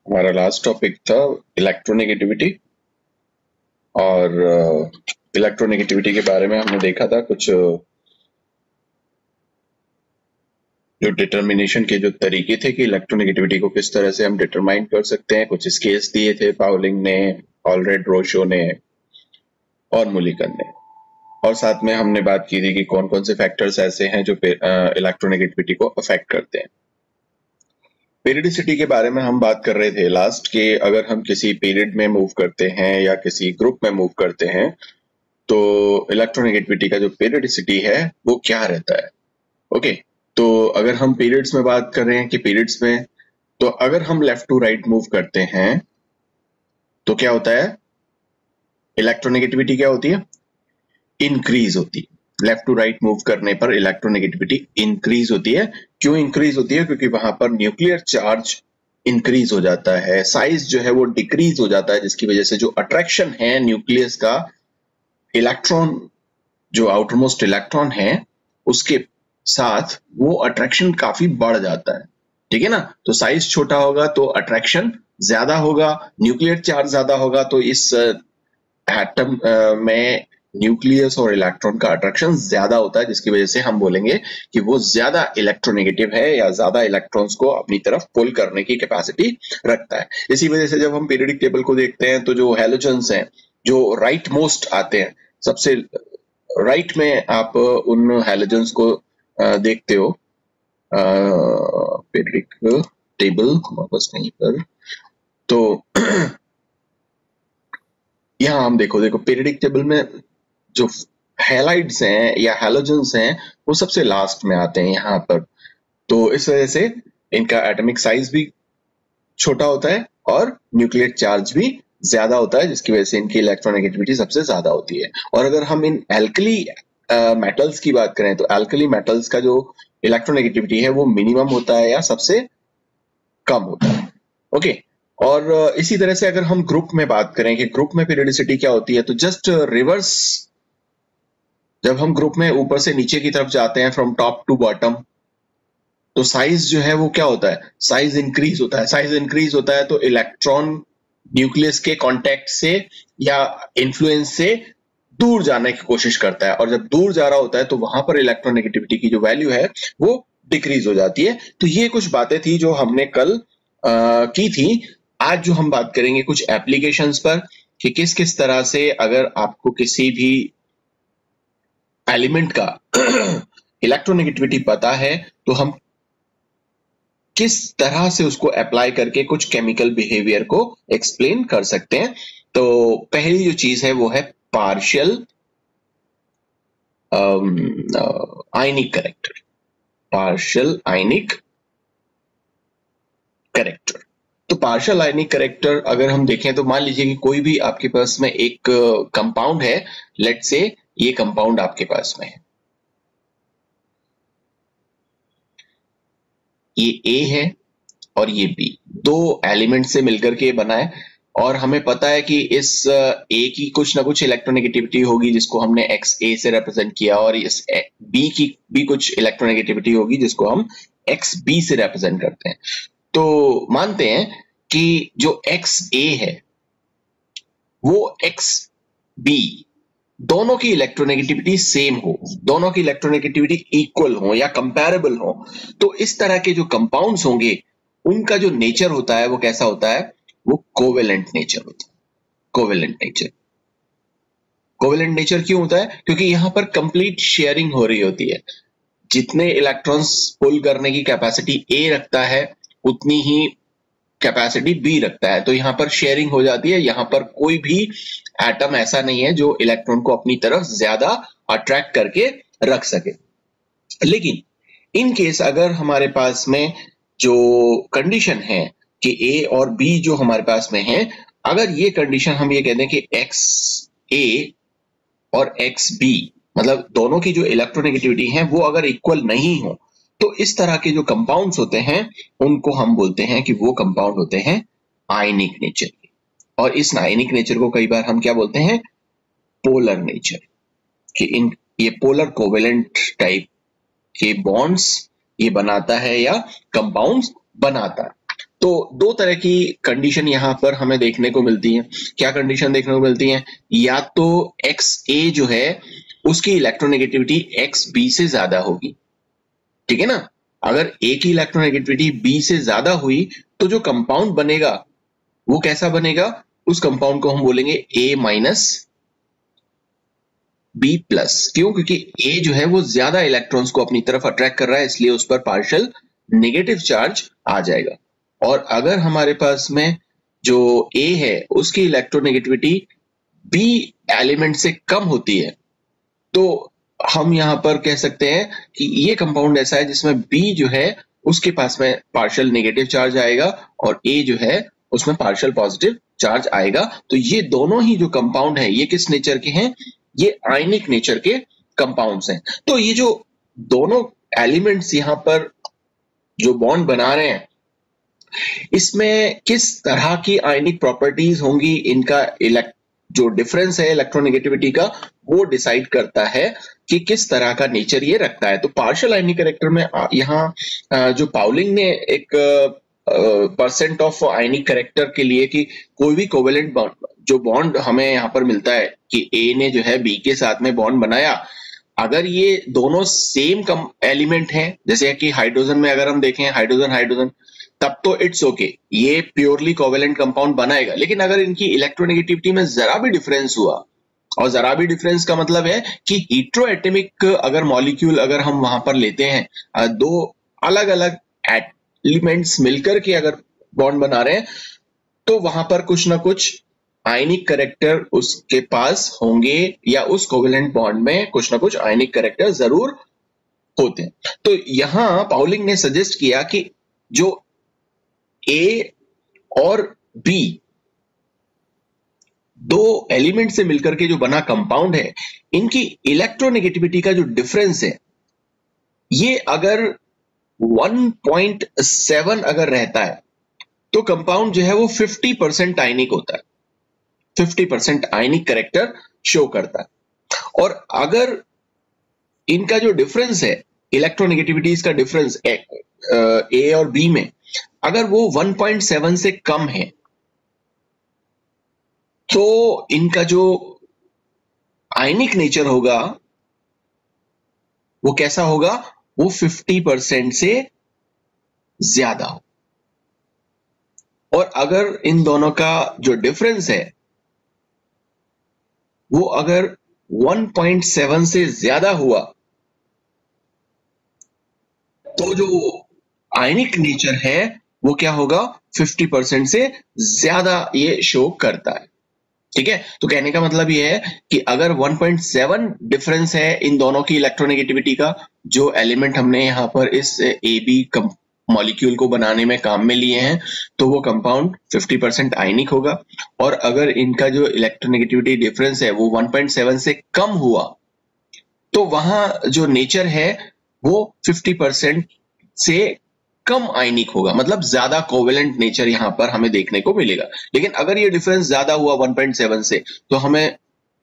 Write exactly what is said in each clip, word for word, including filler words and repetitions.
हमारा last topic था electronegativity. और इलेक्ट्रोनेगेटिविटी के बारे में हमने देखा था कुछ uh, जो डिटर्मिनेशन के जो तरीके थे कि इलेक्ट्रोनेगेटिविटी को किस तरह से हम डिटरमाइन कर सकते हैं। कुछ स्केल्स दिए थे पाउलिंग ने, ऑलरेड, रोशो ने और मुलिकन ने। और साथ में हमने बात की थी कि कौन कौन से फैक्टर्स ऐसे हैं जो इलेक्ट्रोनेगेटिविटी को अफेक्ट करते हैं। पीरियडिसिटी के बारे में हम बात कर रहे थे लास्ट कि अगर हम किसी पीरियड में मूव करते हैं या किसी ग्रुप में मूव करते हैं तो इलेक्ट्रोनेगेटिविटी का जो पीरियडिसिटी है वो क्या रहता है। ओके, तो अगर हम पीरियड्स में बात कर रहे हैं कि पीरियड्स में तो अगर हम लेफ्ट टू राइट मूव करते हैं तो क्या होता है, इलेक्ट्रोनेगेटिविटी क्या होती है, इंक्रीज होती है। लेफ्ट टू राइट मूव करने पर इलेक्ट्रोनेगेटिविटी इंक्रीज होती है। क्यों इंक्रीज होती है? क्योंकि वहां पर न्यूक्लियर चार्ज इंक्रीज हो जाता है, साइज जो है वो डिक्रीज हो जाता है, जिसकी वजह से जो अट्रैक्शन है न्यूक्लियस का इलेक्ट्रॉन, जो आउटरमोस्ट इलेक्ट्रॉन है उसके साथ, वो अट्रैक्शन काफी बढ़ जाता है। ठीक है ना, तो साइज छोटा होगा तो अट्रैक्शन ज्यादा होगा, न्यूक्लियर चार्ज ज्यादा होगा, तो इस एटम में न्यूक्लियस और इलेक्ट्रॉन का अट्रैक्शन ज्यादा होता है, जिसकी वजह से हम बोलेंगे कि वो ज्यादा इलेक्ट्रोनेगेटिव है या ज्यादा इलेक्ट्रॉन्स को अपनी तरफ पुल करने की कैपेसिटी रखता है। इसी वजह से जब हम पीरियडिक टेबल को देखते हैं तो जो हैलोजन्स हैं जो राइट मोस्ट आते हैं, सबसे राइट में आप उन हैलोजन्स को देखते हो। पीरियडिक टेबल वापस कहीं पर, तो यहाँ हम देखो देखो पीरियडिक टेबल में जो हैलाइड्स हैं या हैलोजन्स हैं वो सबसे लास्ट में आते हैं यहाँ पर। तो इस वजह से इनका एटॉमिक साइज भी छोटा होता है और न्यूक्लियर चार्ज भी ज्यादा होता है, जिसकी वजह से इनकी इलेक्ट्रोनेगेटिविटी सबसे ज्यादा होती है। और अगर हम इन एल्कली मेटल्स की बात करें तो एल्कली मेटल्स का जो इलेक्ट्रोनेगेटिविटी है वो मिनिमम होता है या सबसे कम होता है। ओके, और इसी तरह से अगर हम ग्रुप में बात करें कि ग्रुप में पीरियडिसिटी क्या होती है, तो जस्ट रिवर्स, जब हम ग्रुप में ऊपर से नीचे की तरफ जाते हैं फ्रॉम टॉप टू बॉटम, तो साइज जो है वो क्या होता है, साइज इंक्रीज होता है। साइज इंक्रीज होता है तो इलेक्ट्रॉन न्यूक्लियस के कांटेक्ट से या इन्फ्लुएंस से दूर जाने की कोशिश करता है, और जब दूर जा रहा होता है तो वहां पर इलेक्ट्रोनेगेटिविटी की जो वैल्यू है वो डिक्रीज हो जाती है। तो ये कुछ बातें थी जो हमने कल आ, की थी। आज जो हम बात करेंगे कुछ एप्लीकेशंस पर कि किस किस तरह से अगर आपको किसी भी एलिमेंट का इलेक्ट्रोनेगेटिविटी पता है तो हम किस तरह से उसको अप्लाई करके कुछ केमिकल बिहेवियर को एक्सप्लेन कर सकते हैं। तो पहली जो चीज है वो है partial ionic character. Partial ionic character तो पार्शियल आयनिक करेक्टर अगर हम देखें तो मान लीजिए कि कोई भी आपके पास में एक कंपाउंड है, लेट से ये कंपाउंड आपके पास में है, ये ए है और ये बी, दो एलिमेंट से मिलकर के बना है। और हमें पता है कि इस ए की कुछ ना कुछ इलेक्ट्रोनेगेटिविटी होगी जिसको हमने एक्स ए से रिप्रेजेंट किया, और इस बी की भी कुछ इलेक्ट्रोनेगेटिविटी होगी जिसको हम एक्स बी से रिप्रेजेंट करते हैं। तो मानते हैं कि जो एक्स ए है वो एक्स बी दोनों की इलेक्ट्रोनेगेटिविटी सेम हो, दोनों की इलेक्ट्रोनेगेटिविटी इक्वल हो या कंपैरेबल हो, तो इस तरह के जो कंपाउंड्स होंगे उनका जो नेचर होता है वो कैसा होता है, वो कोवेलेंट नेचर होता है। कोवेलेंट नेचर कोवेलेंट नेचर क्यों होता है? क्योंकि यहां पर कंप्लीट शेयरिंग हो रही होती है। जितने इलेक्ट्रॉन्स पुल करने की कैपेसिटी ए रखता है उतनी ही कैपेसिटी बी रखता है, तो यहाँ पर शेयरिंग हो जाती है। यहाँ पर कोई भी एटम ऐसा नहीं है जो इलेक्ट्रॉन को अपनी तरफ ज्यादा अट्रैक्ट करके रख सके। लेकिन इन केस अगर हमारे पास में जो कंडीशन है कि ए और बी जो हमारे पास में है, अगर ये कंडीशन हम ये कहते हैं कि एक्स ए और एक्स बी मतलब दोनों की जो इलेक्ट्रोनेगेटिविटी है वो अगर इक्वल नहीं हो, तो इस तरह के जो कंपाउंड्स होते हैं उनको हम बोलते हैं कि वो कंपाउंड होते हैं आयनिक नेचर के। और इस आयनिक नेचर को कई बार हम क्या बोलते हैं, पोलर नेचर, कि इन ये पोलर कोवेलेंट टाइप के बॉन्ड्स ये बनाता है या कंपाउंड्स बनाता है। तो दो तरह की कंडीशन यहाँ पर हमें देखने को मिलती है। क्या कंडीशन देखने को मिलती है? या तो एक्स ए जो है उसकी इलेक्ट्रोनेगेटिविटी एक्स बी से ज्यादा होगी, ठीक है ना। अगर ए की इलेक्ट्रोनेगेटिविटी बी से ज्यादा हुई तो जो कंपाउंड बनेगा वो कैसा बनेगा? उस कंपाउंड को हम बोलेंगे ए माइनस बी प्लस। क्यों? क्योंकि ए जो है वो ज्यादा इलेक्ट्रॉन्स को अपनी तरफ अट्रैक्ट कर रहा है, इसलिए उस पर पार्शियल नेगेटिव चार्ज आ जाएगा। और अगर हमारे पास में जो ए है उसकी इलेक्ट्रोनेगेटिविटी बी एलिमेंट से कम होती है तो हम यहां पर कह सकते हैं कि ये कंपाउंड ऐसा है जिसमें बी जो है उसके पास में पार्शियल नेगेटिव चार्ज आएगा और ए जो है उसमें पार्शियल पॉजिटिव चार्ज आएगा। तो ये दोनों ही जो कंपाउंड है ये किस नेचर के हैं? ये आयनिक नेचर के कंपाउंड्स हैं। तो ये जो दोनों एलिमेंट्स यहां पर जो बॉन्ड बना रहे हैं इसमें किस तरह की आयनिक प्रॉपर्टीज होंगी, इनका इलेक्ट जो डिफरेंस है इलेक्ट्रोनेगेटिविटी का वो डिसाइड करता है कि किस तरह का नेचर ये रखता है। तो पार्शियल आयनिक कैरेक्टर में यहाँ जो पाउलिंग ने एक परसेंट ऑफ आयनिक कैरेक्टर के लिए कि कोई भी कोवेलेंट जो बॉन्ड हमें यहाँ पर मिलता है कि ए ने जो है बी के साथ में बॉन्ड बनाया, अगर ये दोनों सेम कम एलिमेंट हैं, जैसे कि हाइड्रोजन में अगर हम देखें हाइड्रोजन हाइड्रोजन, तब तो इट्स ओके okay, ये प्योरली कोवेलेंट कंपाउंड बनाएगा। लेकिन अगर इनकी इलेक्ट्रोनेगेटिविटी में जरा भी डिफरेंस हुआ, और जरा भी डिफरेंस का मतलब है कि हीट्रोएटॉमिक अगर मॉलिक्यूल अगर हम वहां पर लेते हैं, दो अलग अलग एलिमेंट्स मिलकर के अगर बॉन्ड बना रहे हैं, तो वहां पर कुछ ना कुछ आयनिक कैरेक्टर उसके पास होंगे या उस कोवेलेंट बॉन्ड में कुछ ना कुछ आयनिक कैरेक्टर जरूर होते हैं। तो यहां पाउलिंग ने सजेस्ट किया कि जो ए और बी दो एलिमेंट से मिलकर के जो बना कंपाउंड है, इनकी इलेक्ट्रोनेगेटिविटी का जो डिफरेंस है ये अगर वन पॉइंट सेवन अगर रहता है तो कंपाउंड जो है वो फिफ्टी परसेंट आयनिक होता है, fifty percent ionic character show करता है। और अगर इनका जो डिफरेंस है इलेक्ट्रोनेगेटिविटीज का डिफरेंस ए और बी में अगर वो वन पॉइंट सेवन से कम है तो इनका जो आयनिक नेचर होगा वो कैसा होगा? वो फिफ्टी परसेंट से ज्यादा हो। और अगर इन दोनों का जो डिफरेंस है वो अगर वन पॉइंट सेवन से ज्यादा हुआ तो जो आयनिक नेचर है वो क्या होगा? फिफ्टी परसेंट से ज्यादा ये शो करता है, ठीक है। तो कहने का मतलब ये है कि अगर वन पॉइंट सेवन डिफरेंस है इन दोनों की इलेक्ट्रोनेगेटिविटी का, जो एलिमेंट हमने यहां पर इस ए बी मॉलिक्यूल को बनाने में काम में लिए हैं, तो वो कंपाउंड फिफ्टी परसेंट आयनिक होगा। और अगर इनका जो इलेक्ट्रोनेगेटिविटी डिफरेंस है वो वन पॉइंट सेवन से कम हुआ तो वहां जो नेचर है वो फिफ्टी परसेंट से कम आयनिक होगा, मतलब ज्यादा कोवेलेंट नेचर यहां पर हमें देखने को मिलेगा। लेकिन अगर ये डिफरेंस ज्यादा हुआ वन पॉइंट सेवन से तो हमें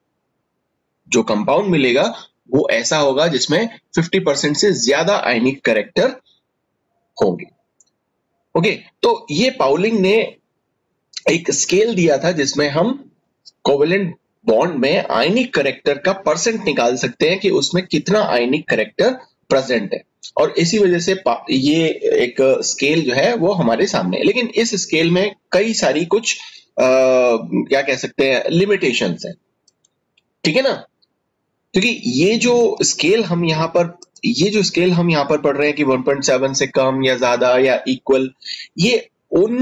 जो कंपाउंड मिलेगा वो ऐसा होगा जिसमें फिफ्टी परसेंट से ज्यादा आयनिक कैरेक्टर होंगे। ओके, तो ये पाउलिंग ने एक स्केल दिया था जिसमें हम कोवेलेंट बॉन्ड में आयनिक कैरेक्टर का परसेंट निकाल सकते हैं कि उसमें कितना आयनिक कैरेक्टर प्रेजेंट है। और इसी वजह से ये एक स्केल जो है वो हमारे सामने है। लेकिन इस स्केल में कई सारी कुछ आ, क्या कह सकते हैं लिमिटेशंस हैं, ठीक है ना। क्योंकि ये जो स्केल हम यहाँ पर ये जो स्केल हम यहाँ पर पढ़ रहे हैं कि वन पॉइंट सेवन से कम या ज्यादा या इक्वल, ये उन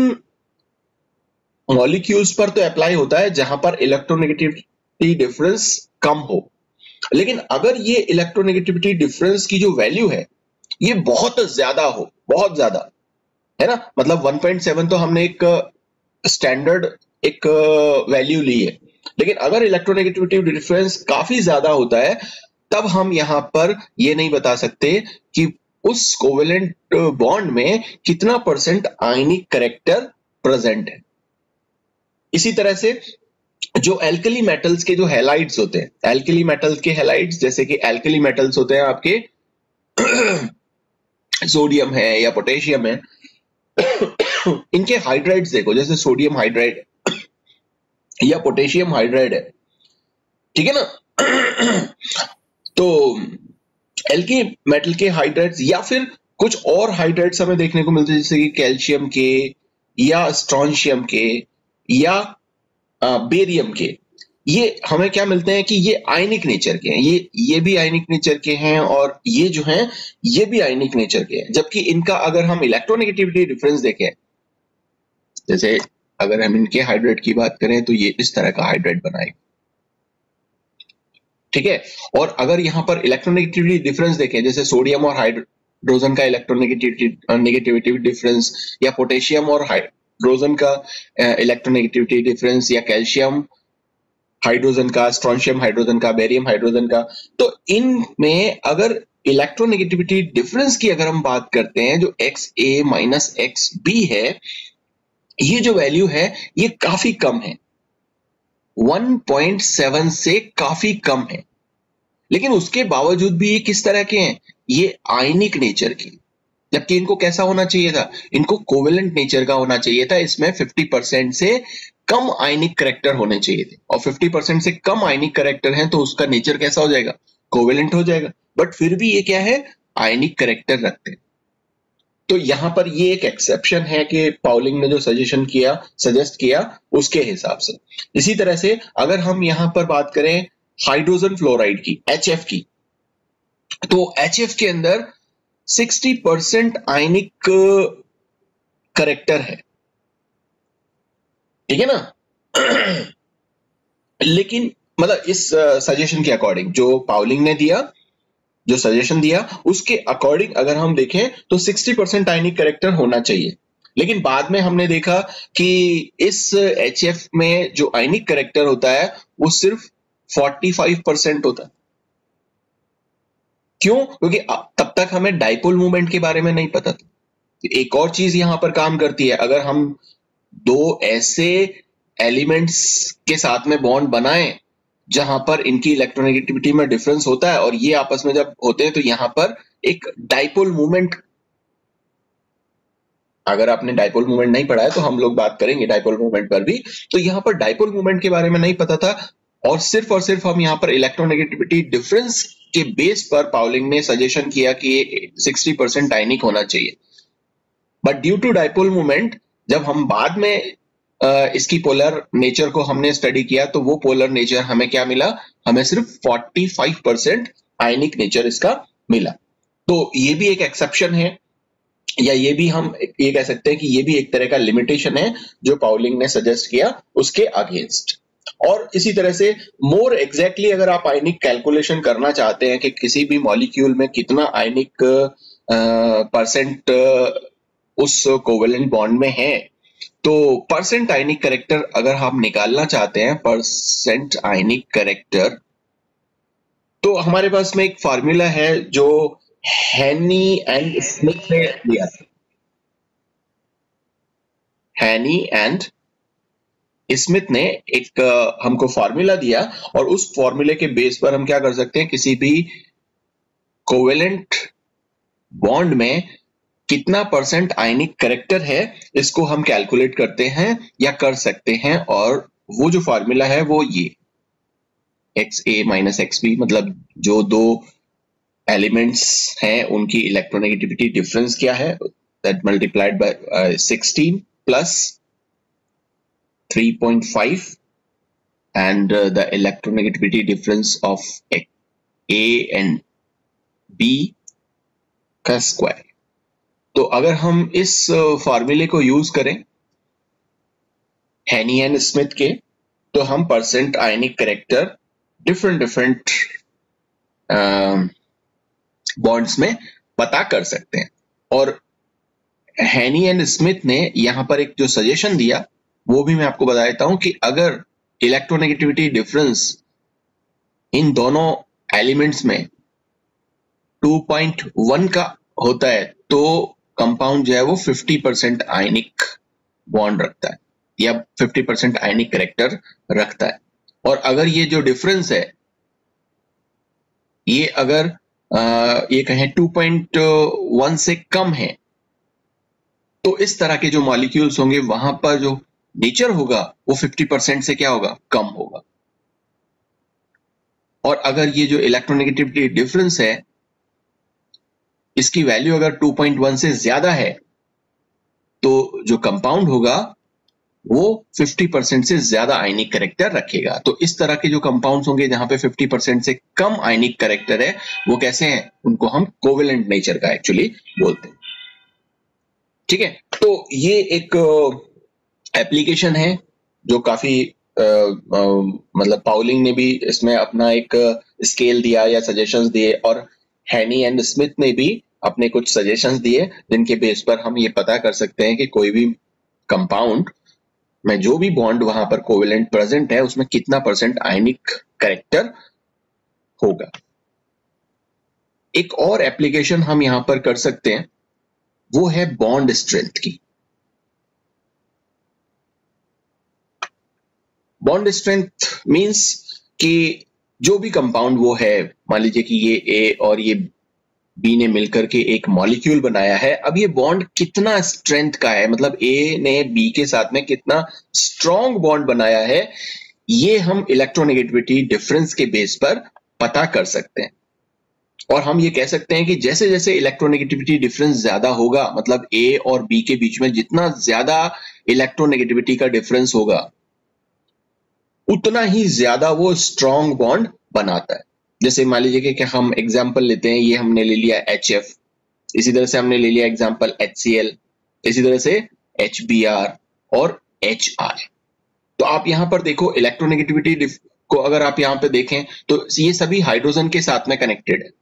मॉलिक्यूल्स पर तो अप्लाई होता है जहां पर इलेक्ट्रोनेगेटिविटी डिफरेंस कम हो। लेकिन अगर ये इलेक्ट्रोनेगेटिविटी डिफरेंस की जो वैल्यू है ये बहुत ज्यादा हो, बहुत ज्यादा है ना, मतलब वन पॉइंट सेवन तो हमने एक स्टैंडर्ड एक वैल्यू ली है, लेकिन अगर इलेक्ट्रोनेगेटिविटी डिफरेंस काफी ज्यादा होता है तब हम यहां पर ये नहीं बता सकते कि उस कोवेलेंट बॉन्ड में कितना परसेंट आयनिक कैरेक्टर प्रेजेंट है। इसी तरह से जो एल्कली मेटल्स के जो हैलाइड्स होते हैं, एल्कली मेटल्स के हैलाइड्स जैसे कि एल्कली मेटल्स होते हैं आपके सोडियम है या पोटेशियम है, इनके हाइड्राइड्स देखो, जैसे सोडियम हाइड्राइड या पोटेशियम हाइड्राइड है, ठीक है ना। तो एल्की मेटल के हाइड्राइड्स या फिर कुछ और हाइड्राइड्स हमें देखने को मिलते हैं, जैसे कि कैल्शियम के या स्ट्रॉन्शियम के या बेरियम के। ये हमें क्या मिलते हैं कि ये आयनिक नेचर के हैं, ये ये भी आयनिक नेचर के हैं और ये जो हैं ये भी आयनिक नेचर के हैं। जबकि इनका अगर हम इलेक्ट्रोनेगेटिविटी डिफरेंस देखें, जैसे अगर हम इनके हाइड्राइड की बात करें तो ये इस तरह का हाइड्राइड बनाएगा, ठीक है। और अगर यहां पर इलेक्ट्रोनेगेटिविटी डिफरेंस देखें, जैसे सोडियम और हाइड्रोजन का इलेक्ट्रोनेगेटिविटी नेगेटिविटी डिफरेंस, या पोटेशियम और हाइड्रोजन का इलेक्ट्रोनेगेटिविटी डिफरेंस, या कैल्शियम हाइड्रोजन का, स्ट्रॉन्शियम हाइड्रोजन का, बेरियम हाइड्रोजन का, तो इनमें अगर इलेक्ट्रोनेगेटिविटी डिफरेंस की अगर हम बात करते हैं, जो X A minus X B है, ये जो वैल्यू है ये काफी कम है, वन पॉइंट सेवन से काफी कम है। लेकिन उसके बावजूद भी ये किस तरह के हैं, ये आयनिक नेचर के। जबकि इनको कैसा होना चाहिए था, इनको कोवेलेंट नेचर का होना चाहिए था। इसमें फिफ्टी परसेंट से कम आयनिक करैक्टर होने चाहिए थे, और फिफ्टी परसेंट से कम आयनिक करैक्टर हैं तो उसका नेचर कैसा हो जाएगा, कोवेलेंट हो जाएगा। बट फिर भी ये क्या है, आयनिक करैक्टर रखते हैं। तो यहां पर ये एक एक्सेप्शन है कि पाउलिंग ने जो सजेशन किया, सजेस्ट किया, उसके हिसाब से। इसी तरह से अगर हम यहां पर बात करें हाइड्रोजन फ्लोराइड की, एच एफ की, तो एच एफ के अंदर सिक्सटी परसेंट आयनिक करैक्टर है, ठीक है ना। लेकिन मतलब इस सजेशन के अकॉर्डिंग जो पाउलिंग ने दिया, जो सजेशन दिया, उसके अकॉर्डिंग अगर हम देखें तो सिक्सटी परसेंट आयनिक करैक्टर होना चाहिए। लेकिन बाद में हमने देखा कि इस एच एफ में जो आयनिक करैक्टर होता है वो सिर्फ फोर्टी फाइव परसेंट होता है। क्यों? क्योंकि तब तक हमें डाइपोल मूवमेंट के बारे में नहीं पता था। एक और चीज यहां पर काम करती है, अगर हम दो ऐसे एलिमेंट्स के साथ में बॉन्ड बनाएं जहां पर इनकी इलेक्ट्रोनेगेटिविटी में डिफरेंस होता है और ये आपस में जब होते हैं तो यहां पर एक डाइपोल मूवमेंट, अगर आपने डाइपोल मूवमेंट नहीं पढ़ा है तो हम लोग बात करेंगे डाइपोल मूवमेंट पर भी। तो यहां पर डाइपोल मूवमेंट के बारे में नहीं पता था और सिर्फ और सिर्फ हम यहां पर इलेक्ट्रोनेगेटिविटी डिफरेंस के बेस पर पाउलिंग ने सजेशन किया कि ये सिक्सटी परसेंट आयनिक होना चाहिए। But due to dipole movement, जब हम बाद में इसकी पोलर नेचर को हमने स्टडी किया तो वो पोलर नेचर हमें क्या मिला, हमें सिर्फ forty five percent ionic nature इसका मिला। तो ये भी एक एक्सेप्शन है, या ये भी हम ये कह सकते हैं कि ये भी एक तरह का लिमिटेशन है जो पाउलिंग ने सजेस्ट किया उसके अगेंस्ट। और इसी तरह से मोर एग्जैक्टली अगर आप आयनिक कैलकुलेशन करना चाहते हैं कि किसी भी मॉलिक्यूल में कितना आयनिक परसेंट उस कोवेलेंट बॉन्ड में है, तो परसेंट आयनिक करैक्टर अगर हम निकालना चाहते हैं, परसेंट आयनिक करैक्टर, तो हमारे पास में एक फार्मूला है जो हैनी एंड स्मिथ ने दिया था। हैनी एंड स्मिथ ने एक हमको फार्मूला दिया और उस फार्मूले के बेस पर हम क्या कर सकते हैं, किसी भी कोवेलेंट बॉन्ड में कितना परसेंट आयनिक करैक्टर है इसको हम कैलकुलेट करते हैं या कर सकते हैं। और वो जो फार्मूला है वो ये X A minus X B, मतलब जो दो एलिमेंट्स हैं उनकी इलेक्ट्रोनेगेटिविटी डिफरेंस क्या है, that multiplied by sixteen plus three point five and the electronegativity difference of A and B का स्क्वायर। तो अगर हम इस फार्मूले को यूज करें हैनी एंड स्मिथ के, तो हम percent ionic character different different bonds में पता कर सकते हैं। और हैनी एंड स्मिथ ने यहां पर एक जो सजेशन दिया वो भी मैं आपको बता देता हूं कि अगर इलेक्ट्रोनेगेटिविटी डिफरेंस इन दोनों एलिमेंट्स में टू पॉइंट वन का होता है तो कंपाउंड जो है वो फिफ्टी परसेंट आयनिक बॉन्ड रखता है या फिफ्टी परसेंट आयनिक करैक्टर रखता है। और अगर ये जो डिफरेंस है ये अगर आ, ये कहें टू पॉइंट वन से कम है तो इस तरह के जो मॉलिक्यूल्स होंगे वहां पर जो नेचर होगा वो फिफ्टी परसेंट से क्या होगा, कम होगा। और अगर ये जो इलेक्ट्रोनेगेटिविटी डिफरेंस है इसकी वैल्यू अगर टू पॉइंट वन से ज्यादा है तो जो कंपाउंड होगा वो फिफ्टी परसेंट से ज्यादा आयनिक कैरेक्टर रखेगा। तो इस तरह के जो कंपाउंड्स होंगे जहां पे फिफ्टी परसेंट से कम आयनिक कैरेक्टर है वो कैसे हैं, उनको हम कोवेलेंट नेचर का एक्चुअली बोलते हैं। ठीक है, तो ये एक एप्लीकेशन है जो काफी आ, आ, मतलब पाउलिंग ने भी इसमें अपना एक स्केल दिया या सजेशंस दिए, और हैनी एंड स्मिथ ने भी अपने कुछ सजेशंस दिए जिनके बेस पर हम ये पता कर सकते हैं कि कोई भी कंपाउंड में जो भी बॉन्ड वहां पर कोवेलेंट प्रेजेंट है उसमें कितना परसेंट आयनिक कैरेक्टर होगा। एक और एप्लीकेशन हम यहां पर कर सकते हैं वो है बॉन्ड स्ट्रेंथ की। बॉन्ड स्ट्रेंथ मींस कि जो भी कंपाउंड वो है, मान लीजिए कि ये ए और ये बी ने मिलकर के एक मॉलिक्यूल बनाया है, अब ये बॉन्ड कितना स्ट्रेंथ का है, मतलब ए ने बी के साथ में कितना स्ट्रॉन्ग बॉन्ड बनाया है, ये हम इलेक्ट्रोनेगेटिविटी डिफरेंस के बेस पर पता कर सकते हैं। और हम ये कह सकते हैं कि जैसे जैसे इलेक्ट्रोनेगेटिविटी डिफरेंस ज्यादा होगा, मतलब ए और बी के बीच में जितना ज्यादा इलेक्ट्रोनेगेटिविटी का डिफरेंस होगा उतना ही ज्यादा वो स्ट्रॉन्ग बॉन्ड बनाता है। जैसे मान लीजिए कि, कि हम एग्जांपल लेते हैं, ये हमने ले लिया एच एफ, इसी तरह से हमने ले लिया एग्जांपल एच सी एल, इसी तरह से एच बी आर और एच आर। तो आप यहां पर देखो इलेक्ट्रोनेगेटिविटी को अगर आप यहां पे देखें तो ये सभी हाइड्रोजन के साथ में कनेक्टेड है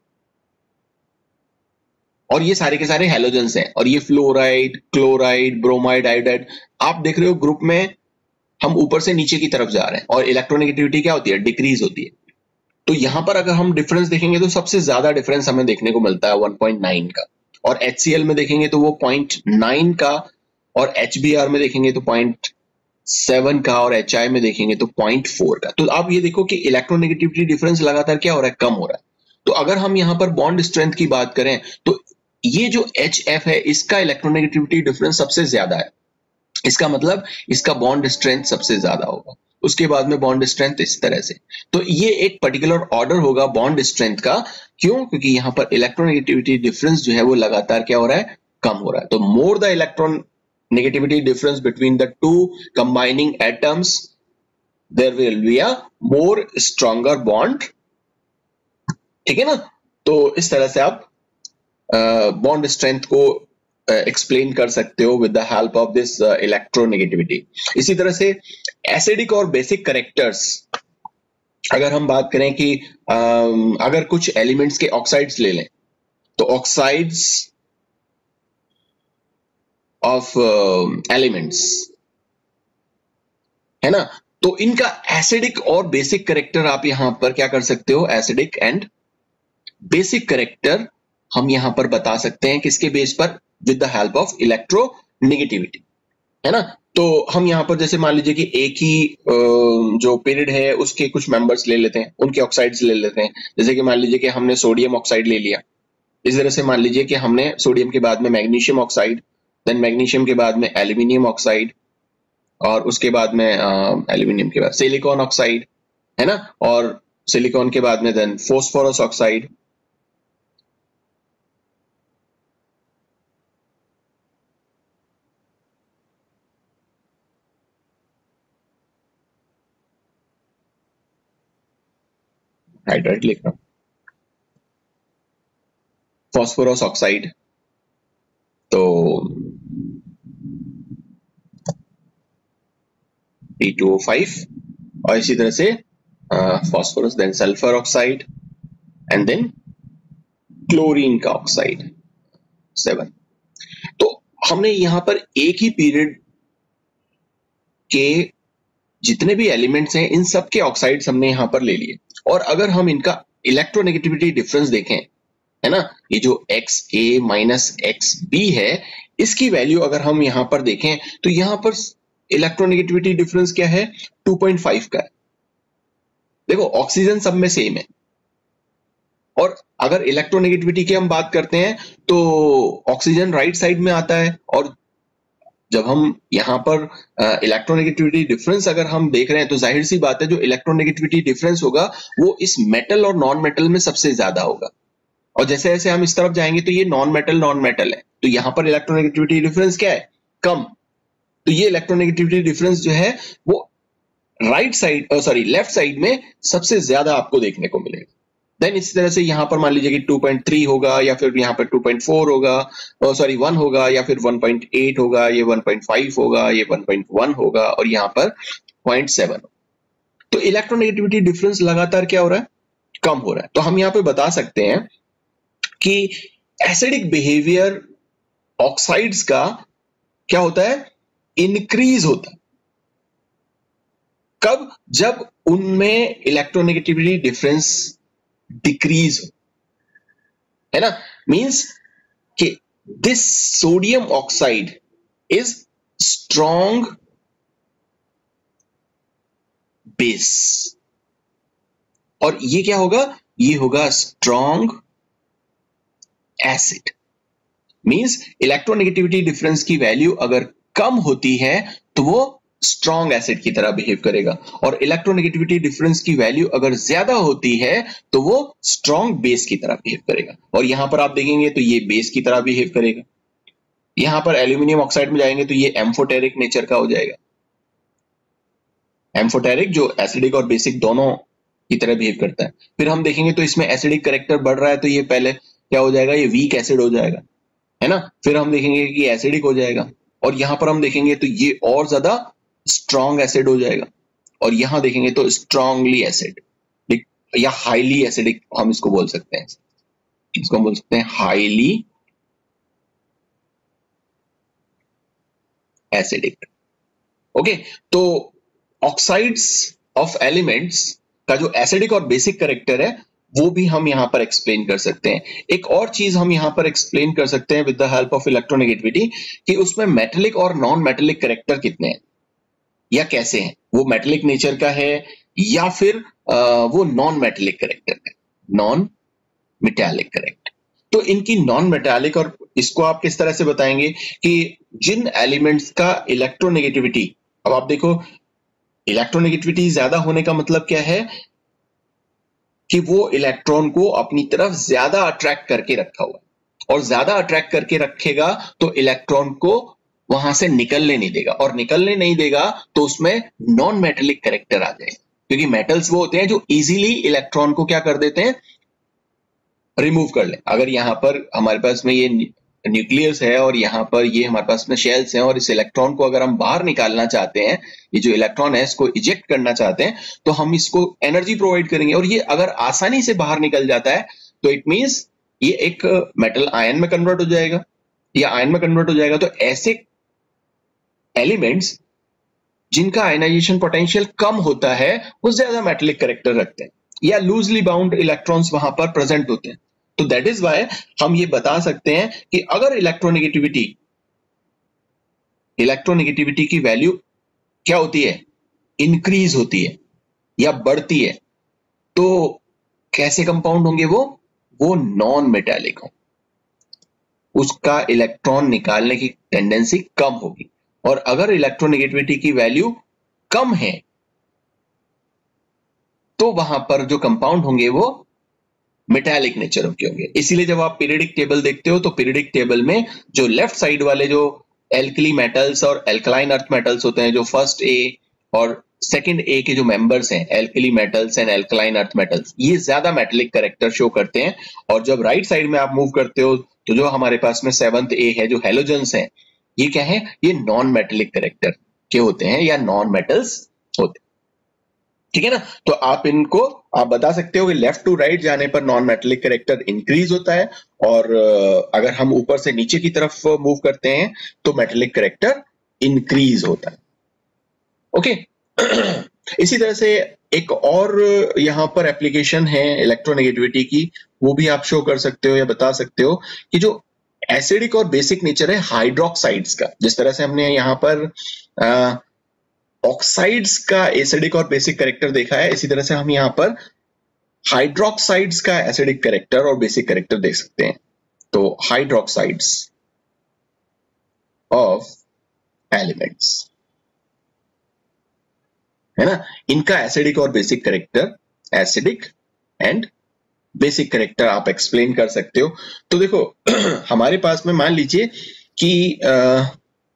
और ये सारे के सारे हैलोजेंस हैं, और ये फ्लोराइड, क्लोराइड, ब्रोमाइड, आयोडाइड, आप देख रहे हो ग्रुप में हम ऊपर से नीचे की तरफ जा रहे हैं और इलेक्ट्रोनेगेटिविटी क्या होती है, डिक्रीज होती है। तो यहां पर अगर हम डिफरेंस देखेंगे तो सबसे ज्यादा डिफरेंस हमें देखने को मिलता है वन पॉइंट नाइन का, और एच सी एल में देखेंगे तो वो ज़ीरो पॉइंट नाइन का, और एच बी आर में देखेंगे तो ज़ीरो पॉइंट सेवन का, और एच आई में देखेंगे तो ज़ीरो पॉइंट फोर का। तो आप ये देखो कि इलेक्ट्रोनेगेटिविटी डिफरेंस लगातार क्या हो रहा है, कम हो रहा है। तो अगर हम यहां पर बॉन्ड स्ट्रेंथ की बात करें तो ये जो एच एफ है इसका इलेक्ट्रोनेगेटिविटी डिफरेंस सबसे ज्यादा है, इसका मतलब इसका बॉन्ड स्ट्रेंथ सबसे ज्यादा होगा। उसके बाद में बॉन्ड स्ट्रेंथ इस तरह से। तो ये एक पर्टिकुलर ऑर्डर होगा बॉन्ड स्ट्रेंथ का, क्यों? क्योंकि यहां पर इलेक्ट्रोनेगेटिविटी डिफरेंस जो है वो लगातार क्या हो रहा है, कम हो रहा है। तो more the electron negativity difference between the two combining atoms there will be a more stronger bond. ठीक है ना? तो इस तरह से आप बॉन्ड स्ट्रेंथ को एक्सप्लेन uh, कर सकते हो with the help of this electronegativity. इसी तरह से एसिडिक और बेसिक कैरेक्टर्स, अगर हम बात करें कि uh, अगर कुछ एलिमेंट्स के ऑक्साइड्स ले लें तो ऑक्साइड्स ऑफ एलिमेंट्स है ना, तो इनका एसिडिक और बेसिक कैरेक्टर आप यहां पर क्या कर सकते हो, एसिडिक एंड बेसिक कैरेक्टर हम यहां पर बता सकते हैं किसके बेस पर, with the help of electronegativity, है ना। तो हम यहां पर जैसे मान लीजिए कि एक ही जो पीरियड है उसके कुछ मेंबर्स ले लेते हैं, उनके ऑक्साइड्स ले लेते हैं। जैसे कि मान लीजिए कि हमने सोडियम ऑक्साइड ले लिया, इस तरह से मान लीजिए कि हमने सोडियम के बाद में मैग्नीशियम ऑक्साइड, देन मैग्नीशियम के बाद में एल्यूमिनियम ऑक्साइड, और उसके बाद में एल्यूमिनियम के बाद सिलिकॉन ऑक्साइड, है ना, और सिलिकॉन के बाद में देन फॉस्फोरस ऑक्साइड। हाइड्राइड लिख रहा हूं, फॉस्फोरस ऑक्साइड, तो टी टू ओ फाइव, और इसी तरह से phosphorus, then sulphur oxide, and then chlorine का ऑक्साइड सेवन। तो हमने यहां पर एक ही पीरियड के जितने भी एलिमेंट्स हैं इन सब के ऑक्साइड्स हमने यहां पर ले लिए, और अगर हम इनका इलेक्ट्रोनेगेटिविटी डिफरेंस देखें, है ना, ये जो X A minus X B है इसकी वैल्यू अगर हम यहां पर देखें तो यहां पर इलेक्ट्रोनेगेटिविटी डिफरेंस क्या है, टू पॉइंट फाइव का है। देखो ऑक्सीजन सब में सेम है, और अगर इलेक्ट्रोनेगेटिविटी की हम बात करते हैं तो ऑक्सीजन राइट साइड में आता है और जब हम यहाँ पर इलेक्ट्रोनेगेटिविटी डिफरेंस अगर हम देख रहे हैं तो जाहिर सी बात है जो इलेक्ट्रोनेगेटिविटी डिफरेंस होगा वो इस मेटल और नॉन मेटल में सबसे ज्यादा होगा। और जैसे जैसे हम इस तरफ जाएंगे तो ये नॉन मेटल नॉन मेटल है, तो यहाँ पर इलेक्ट्रोनेगेटिविटी डिफरेंस क्या है? कम। तो ये इलेक्ट्रोनेगेटिविटी डिफरेंस जो है वो right side sorry left side में सबसे ज्यादा आपको देखने को मिलेगा। देन इसी तरह से यहाँ पर मान लीजिए कि टू पॉइंट थ्री होगा, या फिर यहाँ पर टू पॉइंट फोर होगा, सॉरी वन होगा, या फिर वन पॉइंट एट होगा, ये वन पॉइंट फाइव होगा, ये वन पॉइंट वन होगा, और यहाँ पर ज़ीरो पॉइंट सेवन। तो इलेक्ट्रोनेगेटिविटी डिफरेंस लगातार क्या हो रहा है? कम हो रहा है। तो हम यहाँ पे बता सकते हैं कि एसिडिक बिहेवियर ऑक्साइड्स का क्या होता है? इंक्रीज होता है। कब? जब उनमें इलेक्ट्रोनेगेटिविटी डिफरेंस डिक्रीज हो, है ना। मींस कि this sodium oxide is strong base, और ये क्या होगा? ये होगा strong acid. Means electronegativity difference की वैल्यू अगर कम होती है तो वो स्ट्रॉन्ग एसिड की तरह बिहेव करेगा, और इलेक्ट्रोनेगेटिविटी डिफरेंस की वैल्यू अगर ज्यादा होती है तो वो स्ट्रॉन्ग बेस की तरह बिहेव करेगा। और यहां पर आप देखेंगे तो ये बेस की तरह बिहेव करेगा। यहां पर एल्यूमिनियम ऑक्साइड में जाएंगे तो ये एम्फोटेरिक नेचर का हो जाएगा। एम्फोटेरिक जो एसिडिक और बेसिक दोनों की तरह बिहेव करता है। फिर हम देखेंगे तो इसमें एसिडिक कैरेक्टर बढ़ रहा है तो ये पहले क्या हो जाएगा? ये वीक एसिड हो जाएगा, है ना। फिर हम देखेंगे कि एसिडिक हो जाएगा, और यहां पर हम देखेंगे तो ये और ज्यादा स्ट्रॉन्ग एसिड हो जाएगा, और यहां देखेंगे तो स्ट्रॉन्गली एसिड या हाईली एसिडिक हम इसको बोल सकते हैं। इसको हम बोल सकते हैं हाईली एसिडिक। ओके, तो ऑक्साइड्स ऑफ एलिमेंट्स का जो एसिडिक और बेसिक कैरेक्टर है वो भी हम यहां पर एक्सप्लेन कर सकते हैं। एक और चीज हम यहां पर एक्सप्लेन कर सकते हैं with the help of electronegativity कि उसमें मेटेलिक और नॉन मेटेलिक कैरेक्टर कितने हैं या कैसे हैं। वो मेटेलिक नेचर का है या फिर आ, वो नॉन मेटेलिक कैरेक्टर है, नॉन मेटालिक कैरेक्टर। तो इनकी नॉन मेटालिक, और इसको आप किस तरह से बताएंगे कि जिन एलिमेंट्स का इलेक्ट्रोनेगेटिविटी, अब आप देखो इलेक्ट्रोनेगेटिविटी ज्यादा होने का मतलब क्या है कि वो इलेक्ट्रॉन को अपनी तरफ ज्यादा अट्रैक्ट करके रखा हुआ है, और ज्यादा अट्रैक्ट करके रखेगा तो इलेक्ट्रॉन को वहां से निकलने नहीं देगा, और निकलने नहीं देगा तो उसमें नॉन मेटेलिक कैरेक्टर आ जाएगा, क्योंकि मेटल्स वो होते हैं जो इजीली इलेक्ट्रॉन को क्या कर देते हैं? रिमूव कर ले। अगर यहां पर हमारे पास में ये न्यूक्लियस है और यहाँ पर ये हमारे पास में शेल्स हैं, और इस इलेक्ट्रॉन को अगर हम बाहर निकालना चाहते हैं, ये जो इलेक्ट्रॉन है इसको इजेक्ट करना चाहते हैं, तो हम इसको एनर्जी प्रोवाइड करेंगे, और ये अगर आसानी से बाहर निकल जाता है तो इट मींस ये एक मेटल आयन में कन्वर्ट हो जाएगा या आयन में कन्वर्ट हो जाएगा। तो ऐसे एलिमेंट्स जिनका आयनाइजेशन पोटेंशियल कम होता है वो ज्यादा मेटेलिक कैरेक्टर रखते हैं, या लूजली बाउंड इलेक्ट्रॉन्स वहां पर प्रेजेंट होते हैं। तो दैट इज वाई हम ये बता सकते हैं कि अगर इलेक्ट्रोनेगेटिविटी इलेक्ट्रोनेगेटिविटी की वैल्यू क्या होती है? इंक्रीज होती है या बढ़ती है, तो कैसे कंपाउंड होंगे वो? वो नॉन मेटालिक हो, उसका इलेक्ट्रॉन निकालने की टेंडेंसी कम होगी। और अगर इलेक्ट्रोनेगेटिविटी की वैल्यू कम है तो वहां पर जो कंपाउंड होंगे वो मेटालिक नेचर के होंगे। इसीलिए जब आप पीरियडिक टेबल देखते हो तो पीरियडिक टेबल में जो लेफ्ट साइड वाले जो एल्कली मेटल्स और एल्कलाइन अर्थ मेटल्स होते हैं, जो फर्स्ट ए और सेकंड ए के जो मेंबर्स हैं, alkali metals and alkaline earth metals, ये ज्यादा मेटालिक कैरेक्टर शो करते हैं। और जब राइट साइड में आप मूव करते हो तो जो हमारे पास में सेवंथ ए है, जो हेलोजन्स हैं, ये क्या है? ये नॉन मेटालिक कैरेक्टर के होते हैं या नॉन मेटल्स होते हैं। ठीक है ना। तो आप इनको आप बता सकते हो कि लेफ्ट टू राइट जाने पर नॉन मेटालिक कैरेक्टर इंक्रीज होता है, और अगर हम ऊपर से नीचे की तरफ मूव करते हैं तो मेटालिक कैरेक्टर इंक्रीज होता है। ओके इसी तरह से एक और यहां पर एप्लीकेशन है इलेक्ट्रोनेगेटिविटी की, वो भी आप शो कर सकते हो या बता सकते हो कि जो एसिडिक और बेसिक नेचर है हाइड्रोक्साइड्स का, जिस तरह से हमने यहां पर आ, ऑक्साइड्स का एसिडिक और बेसिक कैरेक्टर देखा है, इसी तरह से हम यहां पर हाइड्रोक्साइड्स का एसिडिक कैरेक्टर और बेसिक कैरेक्टर देख सकते हैं। तो हाइड्रोक्साइड्स ऑफ एलिमेंट्स, है ना। इनका एसिडिक और basic character, acidic and basic character आप एक्सप्लेन कर सकते हो। तो देखो हमारे पास में मान लीजिए कि आ,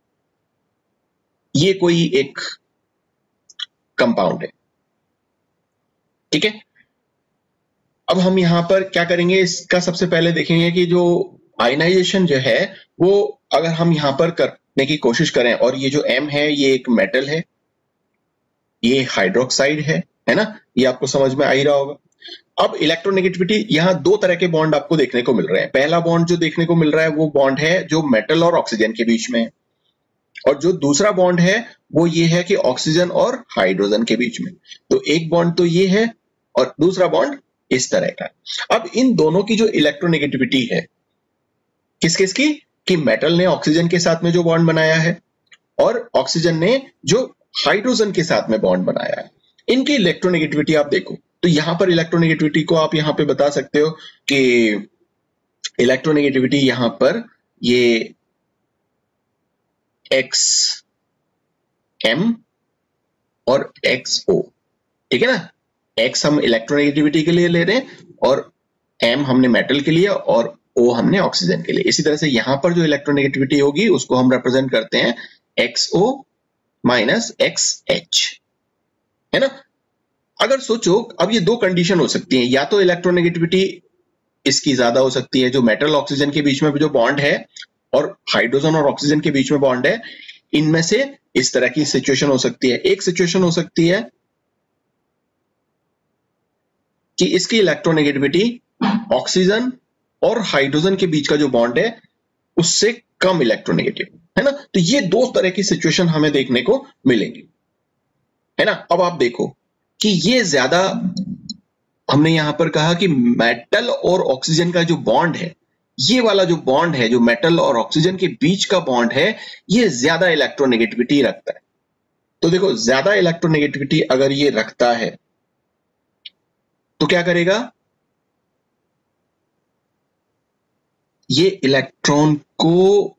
ये कोई एक कंपाउंड है, ठीक है। अब हम यहां पर क्या करेंगे, इसका सबसे पहले देखेंगे कि जो आयनाइजेशन जो है वो अगर हम यहां पर करने की कोशिश करें, और ये जो M है ये एक मेटल है, ये हाइड्रोक्साइड है है ना, ये आपको समझ में आ ही रहा होगा। अब इलेक्ट्रोनेगेटिविटी, यहाँ दो तरह के बॉन्ड आपको देखने को मिल रहे हैं। पहला बॉन्ड जो देखने को मिल रहा है वो बॉन्ड है जो मेटल और ऑक्सीजन के बीच में है, और जो दूसरा बॉन्ड है वो ये है कि ऑक्सीजन और हाइड्रोजन के बीच में। तो एक बॉन्ड तो ये है और दूसरा बॉन्ड इस तरह का। अब इन दोनों की जो इलेक्ट्रोनेगेटिविटी है, किस किस की, कि मेटल ने ऑक्सीजन के साथ में जो बॉन्ड बनाया है और ऑक्सीजन ने जो हाइड्रोजन के साथ में बॉन्ड बनाया है, इनकी इलेक्ट्रोनेगेटिविटी आप देखो। तो यहां पर इलेक्ट्रोनेगेटिविटी को आप यहां पे बता सकते हो कि इलेक्ट्रोनेगेटिविटी यहां पर ये एक्स एम और एक्स ओ, ठीक है ना। एक्स हम इलेक्ट्रोनेगेटिविटी के लिए ले रहे हैं और एम हमने मेटल के लिए और ओ हमने ऑक्सीजन के लिए। इसी तरह से यहां पर जो इलेक्ट्रोनेगेटिविटी होगी उसको हम रिप्रेजेंट करते हैं X O minus X H, है ना। अगर सोचो, अब ये दो कंडीशन हो सकती हैं, या तो इलेक्ट्रोनेगेटिविटी इसकी ज्यादा हो सकती है, जो मेटल ऑक्सीजन के बीच में जो बॉन्ड है और हाइड्रोजन और ऑक्सीजन के बीच में बॉन्ड है, इनमें से इस तरह की सिचुएशन हो सकती है। एक सिचुएशन हो सकती है कि इसकी इलेक्ट्रोनेगेटिविटी ऑक्सीजन और हाइड्रोजन के बीच का जो बॉन्ड है उससे कम इलेक्ट्रोनेगेटिव, है ना। तो ये दो तरह की सिचुएशन हमें देखने को मिलेंगी, है ना। अब आप देखो कि ये ज्यादा, हमने यहां पर कहा कि मेटल और ऑक्सीजन का जो बॉन्ड है, ये वाला जो बॉन्ड है जो मेटल और ऑक्सीजन के बीच का बॉन्ड है, ये ज्यादा इलेक्ट्रोनेगेटिविटी रखता है। तो देखो, ज्यादा इलेक्ट्रोनेगेटिविटी अगर ये रखता है तो क्या करेगा, ये इलेक्ट्रॉन को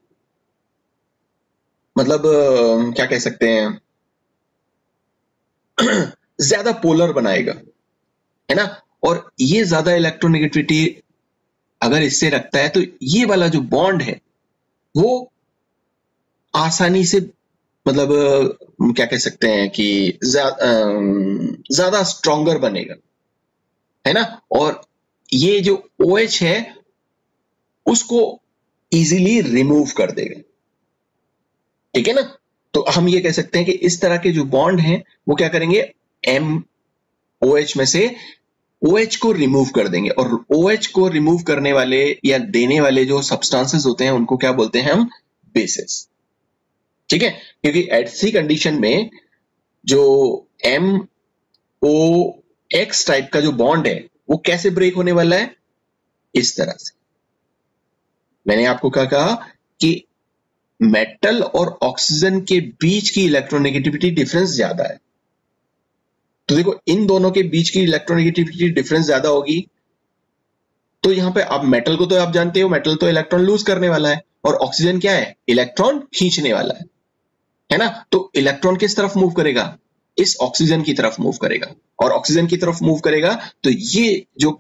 मतलब क्या कह सकते हैं, ज्यादा पोलर बनाएगा, है ना। और ये ज्यादा इलेक्ट्रोनेगेटिविटी अगर इससे रखता है तो ये वाला जो बॉन्ड है वो आसानी से, मतलब क्या कह सकते हैं कि ज्यादा स्ट्रॉन्गर बनेगा, है ना। और ये जो OH है उसको इजीली रिमूव कर देगा, ठीक है ना। तो हम ये कह सकते हैं कि इस तरह के जो बॉन्ड हैं वो क्या करेंगे, M OH में से OH को रिमूव कर देंगे, और OH को रिमूव करने वाले या देने वाले जो सब्सटेंसेस होते हैं उनको क्या बोलते हैं हम, बेसिस, ठीक है। क्योंकि ऐसी कंडीशन में जो M O X टाइप का जो बॉन्ड है वो कैसे ब्रेक होने वाला है, इस तरह से। मैंने आपको क्या कहा कि मेटल और ऑक्सीजन के बीच की इलेक्ट्रोनेगेटिविटी डिफरेंस ज्यादा है। तो देखो, इन दोनों के बीच की इलेक्ट्रोनेगेटिविटी डिफरेंस ज्यादा होगी, तो यहां पे आप मेटल को तो आप जानते हो, मेटल तो इलेक्ट्रॉन लूज करने वाला है, और ऑक्सीजन क्या है, इलेक्ट्रॉन खींचने वाला है, है ना। तो इलेक्ट्रॉन किस तरफ मूव करेगा, इस ऑक्सीजन की तरफ मूव करेगा, और ऑक्सीजन की तरफ मूव करेगा तो ये जो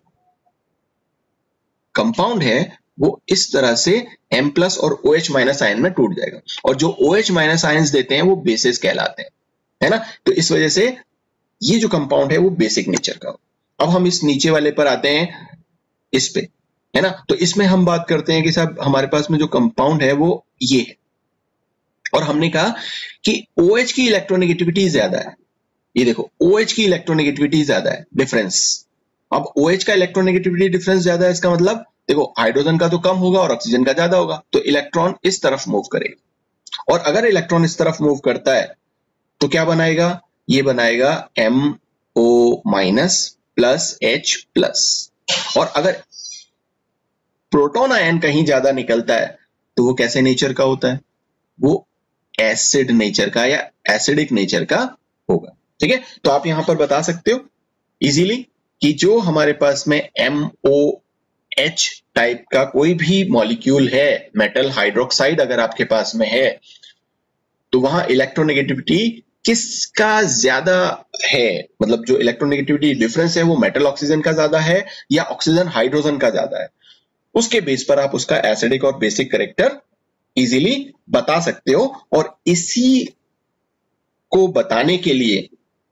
कंपाउंड है वो इस तरह से M प्लस और OH माइनस आयन में टूट जाएगा, और जो OH माइनस आयंस देते हैं वो बेसिस कहलाते हैं, है ना। तो इस वजह से ये जो कंपाउंड है वो बेसिक नेचर का हो। अब हम इस नीचे वाले पर आते हैं, इस पे, है ना। तो इसमें हम बात करते हैं कि साहब हमारे पास में जो कंपाउंड है वो ये है, और हमने कहा कि OH की इलेक्ट्रोनेगेटिविटी ज्यादा है। ये देखो, OH की इलेक्ट्रोनेगेटिविटी ज्यादा है, डिफरेंस। अब OH का इलेक्ट्रोनेगेटिविटी डिफरेंस ज्यादा है, इसका मतलब देखो हाइड्रोजन का तो कम होगा और ऑक्सीजन का ज्यादा होगा, तो इलेक्ट्रॉन इस तरफ मूव करेगा, और अगर इलेक्ट्रॉन इस तरफ मूव करता है तो क्या बनाएगा, ये बनाएगा M O minus plus H plus. और अगर प्रोटॉन आयन कहीं ज्यादा निकलता है तो वो कैसे नेचर का होता है, वो एसिड नेचर का या एसिडिक नेचर का होगा, ठीक है। तो आप यहां पर बता सकते हो इजीली कि जो हमारे पास में M O H टाइप का कोई भी मॉलिक्यूल है, मेटल हाइड्रोक्साइड अगर आपके पास में है, तो वहां इलेक्ट्रोनेगेटिविटी किसका ज्यादा है, मतलब जो इलेक्ट्रोनेगेटिविटी डिफरेंस है वो मेटल ऑक्सीजन का ज्यादा है या ऑक्सीजन हाइड्रोजन का ज्यादा है, उसके बेस पर आप उसका एसिडिक और बेसिक कैरेक्टर इजीली बता सकते हो। और इसी को बताने के लिए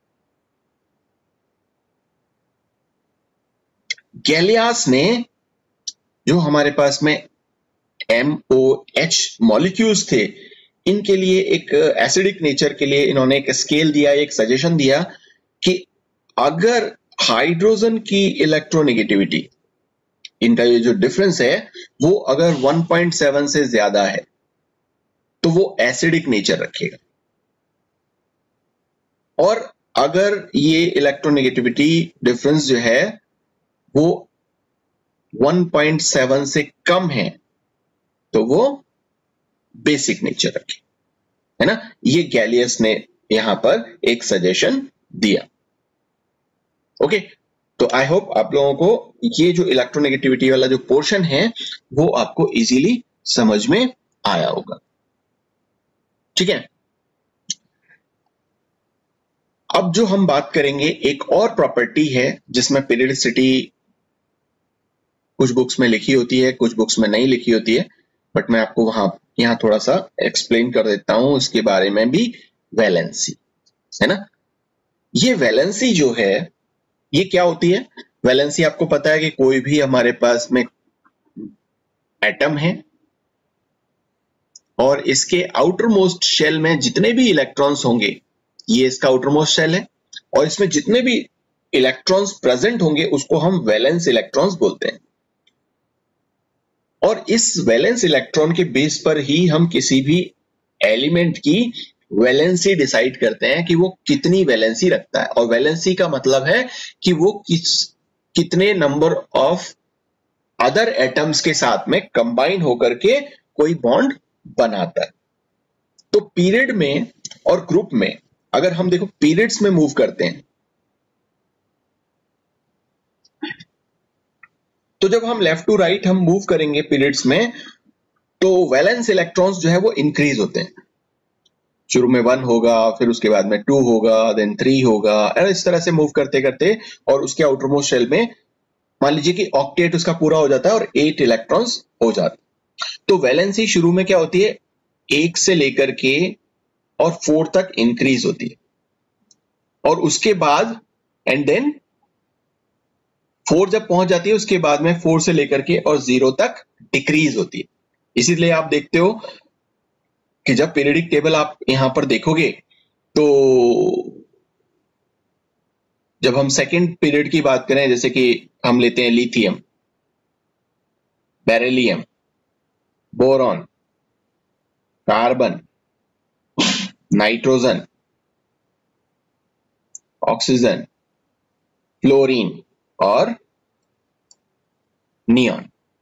गैलियास ने जो हमारे पास में एम ओ एच मॉलिक्यूल्स थे, इनके लिए एक एसिडिक नेचर के लिए इन्होंने एक स्केल दिया, एक सजेशन दिया कि अगर हाइड्रोजन की इलेक्ट्रोनेगेटिविटी, इनका ये जो डिफरेंस है वो अगर वन पॉइंट सेवन से ज्यादा है तो वो एसिडिक नेचर रखेगा, और अगर ये इलेक्ट्रोनेगेटिविटी डिफरेंस जो है वो वन पॉइंट सेवन से कम है तो वो बेसिक नेचर रखे, है ना। ये गैलियस ने यहां पर एक सजेशन दिया। ओके, तो आई होप आप लोगों को ये जो इलेक्ट्रोनेगेटिविटी वाला जो पोर्शन है वो आपको इजीली समझ में आया होगा, ठीक है। अब जो हम बात करेंगे, एक और प्रॉपर्टी है जिसमें पीरियडिसिटी कुछ बुक्स में लिखी होती है, कुछ बुक्स में नहीं लिखी होती है, बट मैं आपको वहां यहां थोड़ा सा एक्सप्लेन कर देता हूं उसके बारे में भी। वैलेंसी, है ना। ये वैलेंसी जो है ये क्या होती है? वैलेंसी आपको पता है कि कोई भी हमारे पास में एटम है और इसके आउटर मोस्ट शेल में जितने भी इलेक्ट्रॉन्स होंगे, ये इसका आउटर मोस्ट शेल है, और इसमें जितने भी इलेक्ट्रॉन्स प्रेजेंट होंगे उसको हम वैलेंस इलेक्ट्रॉन्स बोलते हैं। और इस वैलेंस इलेक्ट्रॉन के बेस पर ही हम किसी भी एलिमेंट की वैलेंसी डिसाइड करते हैं कि वो कितनी वैलेंसी रखता है। और वैलेंसी का मतलब है कि वो किस कितने नंबर ऑफ अदर एटम्स के साथ में कंबाइन होकर के कोई बॉन्ड बनाता है। तो पीरियड में और ग्रुप में अगर हम देखो पीरियड्स में मूव करते हैं, तो जब हम लेफ्ट टू राइट हम मूव करेंगे पीरियड्स में, तो वैलेंस इलेक्ट्रॉन्स जो है वो इंक्रीज होते हैं। शुरू में वन होगा, फिर उसके बाद में टू होगा, देन थ्री होगा, और इस तरह से मूव करते करते, और उसके आउटर मोस्ट शेल में मान लीजिए कि ऑक्टेट उसका पूरा हो जाता है और एट इलेक्ट्रॉन्स हो जाते हैं। तो वैलेंसी शुरू में क्या होती है, एक से लेकर के और फोर तक इंक्रीज होती है, और उसके बाद एंड देन फोर जब पहुंच जाती है उसके बाद में फोर से लेकर के और जीरो तक डिक्रीज होती है। इसीलिए आप देखते हो कि जब पीरियडिक टेबल आप यहां पर देखोगे तो जब हम सेकेंड पीरियड की बात करें, जैसे कि हम लेते हैं lithium, beryllium, boron, carbon, nitrogen, oxygen, fluorine और नियॉन,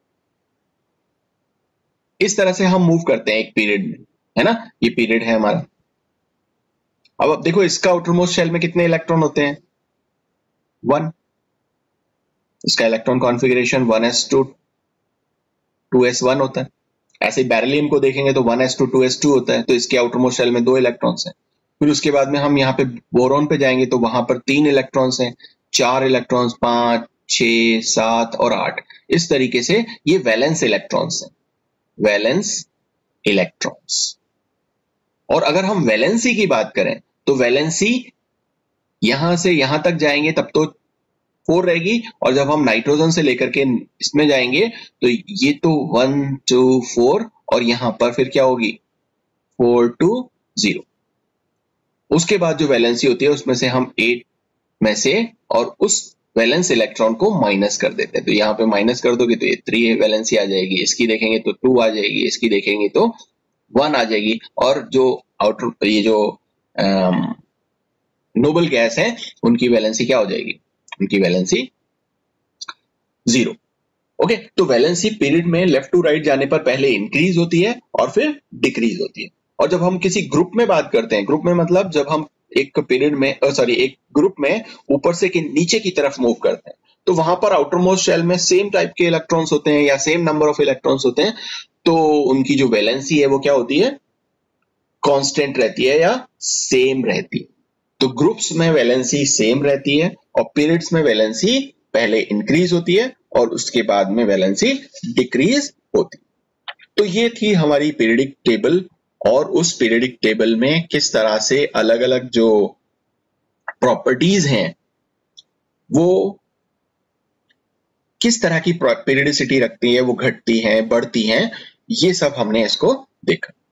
इस तरह से हम मूव करते हैं एक पीरियड में, है ना। ये पीरियड है हमारा। अब अब देखो इसका आउटर मोस्ट शेल में कितने इलेक्ट्रॉन होते हैं, वन। इसका electron configuration one s two two s one होता है। ऐसे ही बेरिलियम को देखेंगे तो one s two two s two होता है, तो इसके आउटर मोस्ट शेल में दो इलेक्ट्रॉन्स हैं। फिर उसके बाद में हम यहाँ पे बोरॉन पे जाएंगे तो वहां पर तीन इलेक्ट्रॉन्स हैं, चार इलेक्ट्रॉन्स, पांच, छह, सात और आठ। इस तरीके से ये वैलेंस इलेक्ट्रॉन्स हैं, वैलेंस इलेक्ट्रॉन्स। और अगर हम वैलेंसी की बात करें तो वैलेंसी यहां से यहां तक जाएंगे तब तो फोर रहेगी, और जब हम नाइट्रोजन से लेकर के इसमें जाएंगे तो ये तो वन टू फोर, और यहां पर फिर क्या होगी, फोर टू जीरो। उसके बाद जो वैलेंसी होती है उसमें से हम एट में से और उस वैलेंस इलेक्ट्रॉन को माइनस कर देते हैं। तो यहाँ पे माइनस कर दोगे तो ये थ्री वैलेंसी आ जाएगी, इसकी देखेंगे तो टू आ जाएगी, इसकी देखेंगे तो वन आ जाएगी, और जो आउटर ये जो नोबल गैस है उनकी वैलेंसी क्या हो जाएगी, उनकी वैलेंसी जीरो। ओके, तो वैलेंसी पीरियड में लेफ्ट टू राइट जाने पर पहले इंक्रीज होती है और फिर डिक्रीज होती है। और जब हम किसी ग्रुप में बात करते हैं, ग्रुप में मतलब जब हम एक पीरियड में सॉरी एक ग्रुप में ऊपर से नीचे की तरफ मूव करते हैं, तो वहां पर आउटर मोस्ट शेल में सेम टाइप के इलेक्ट्रॉन्स होते हैं या सेम नंबर ऑफ इलेक्ट्रॉन्स होते हैं, तो उनकी जो वैलेंसी है वो क्या होती है, कांस्टेंट रहती है या सेम रहती है। तो ग्रुप्स में वैलेंसी सेम रहती है और पीरियड्स में वैलेंसी पहले इंक्रीज होती है और उसके बाद में वैलेंसी डिक्रीज होती है। तो ये थी हमारी पीरियडिक टेबल और उस पीरियडिक टेबल में किस तरह से अलग अलग जो प्रॉपर्टीज हैं वो किस तरह की पीरियडिसिटी रखती है, वो घटती हैं, बढ़ती हैं, ये सब हमने इसको देखा।